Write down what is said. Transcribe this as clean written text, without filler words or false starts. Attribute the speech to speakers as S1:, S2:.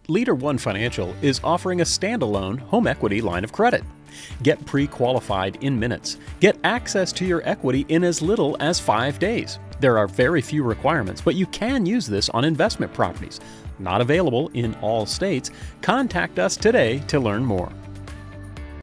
S1: Leader One Financial is offering a standalone home equity line of credit. Get pre-qualified in minutes. Get access to your equity in as little as 5 days. There are very few requirements, but you can use this on investment properties. Not available in all states. Contact us today to learn more.